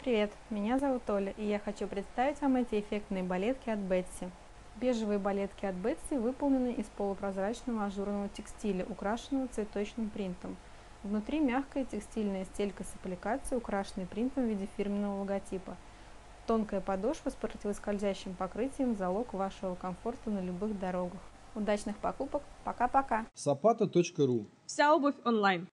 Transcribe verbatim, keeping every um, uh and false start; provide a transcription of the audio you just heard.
Привет, меня зовут Оля, и я хочу представить вам эти эффектные балетки от Бетси. Бежевые балетки от Бетси выполнены из полупрозрачного ажурного текстиля, украшенного цветочным принтом. Внутри мягкая текстильная стелька с аппликацией, украшенной принтом в виде фирменного логотипа. Тонкая подошва с противоскользящим покрытием – залог вашего комфорта на любых дорогах. Удачных покупок! Пока-пока! Сапата точка ру. Вся обувь онлайн.